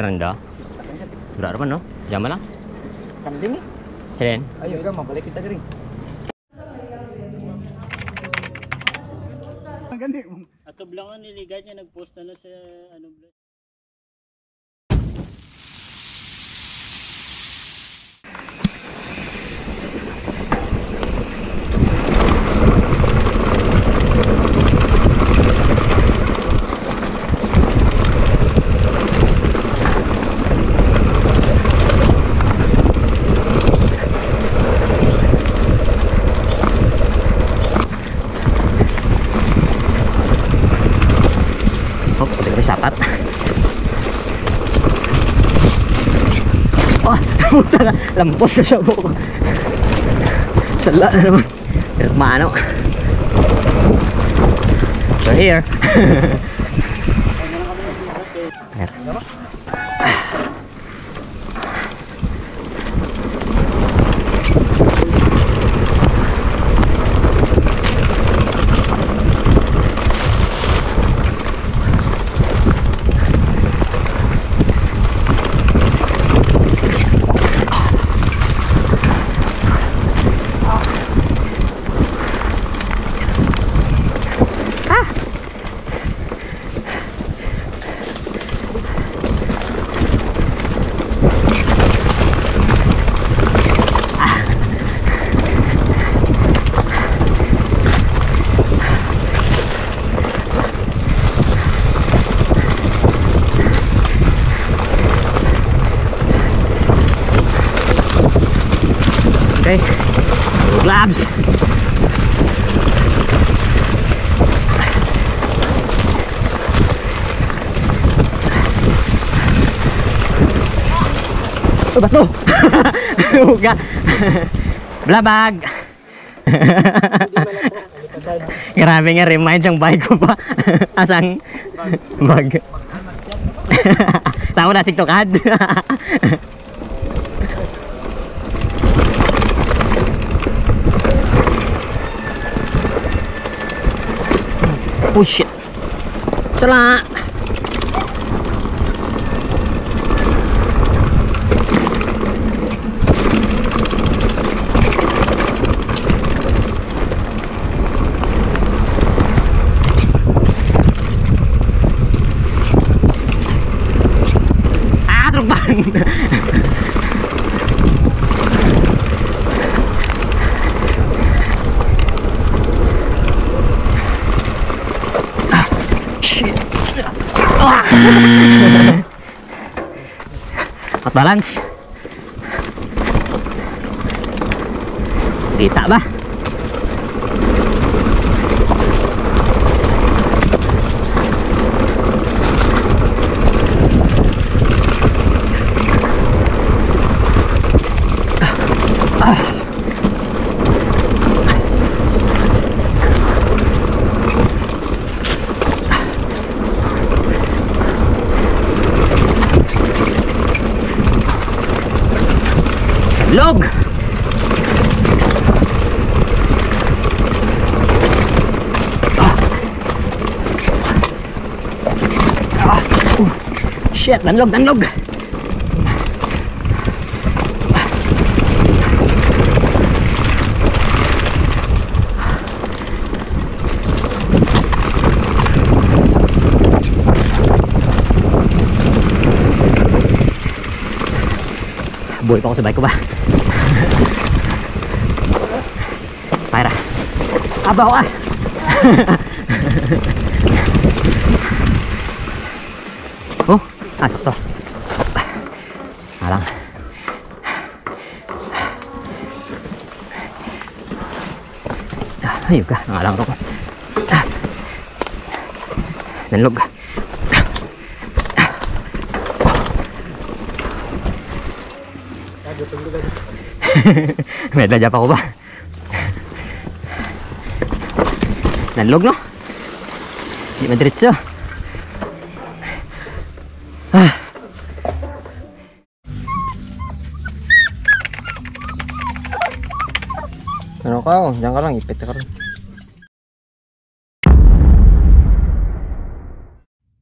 rendah. Berat apa no? Jam lah. Kambing nih. Seren. Ayo gak mau balik kita kering. Atau bilangan niliganya nag-post na sa ano. Sapat. Wah, puta na. Lampos na siya po. Sala na naman. Hermano. We're here. Okay, gloves. Oh, bato. Huga. Blabag. Grabe nga, remind yung bike ko pa. Asang bag. Tama na, siktokad. Oh shit. Sala. Ah, terbang. Hot balance. Kita ba? Log. Shit, danlog. Buhay pa ako sa bike ko ba? Para. Abaw ah. Oh, ito. Alang. Ayun ka, nangalang ko. Nanlog. Medla japa ko ba? Nanlog no? Di madiretso. Ano ka? Diyan ka lang, ipit ka rin.